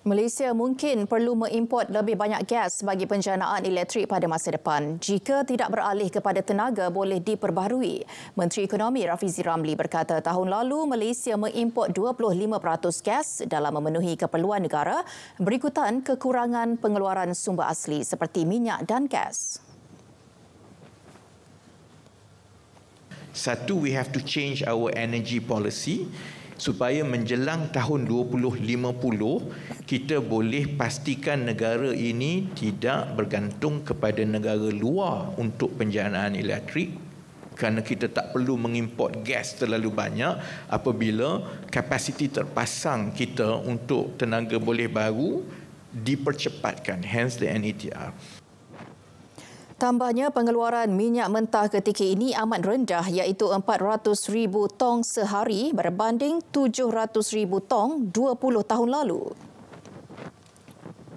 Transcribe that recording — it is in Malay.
Malaysia mungkin perlu mengimport lebih banyak gas bagi penjanaan elektrik pada masa depan. Jika tidak beralih kepada tenaga boleh diperbaharui. Menteri Ekonomi Rafizi Ramli berkata tahun lalu Malaysia mengimport 25% gas dalam memenuhi keperluan negara berikutan kekurangan pengeluaran sumber asli seperti minyak dan gas. Satu, we have to change our energy policy supaya menjelang tahun 2050 kita boleh pastikan negara ini tidak bergantung kepada negara luar untuk penjanaan elektrik, kerana kita tak perlu mengimport gas terlalu banyak apabila kapasiti terpasang kita untuk tenaga boleh baru dipercepatkan, hence the NETR. Tambahnya, pengeluaran minyak mentah ketika ini amat rendah iaitu 400,000 tong sehari berbanding 700,000 tong 20 tahun lalu.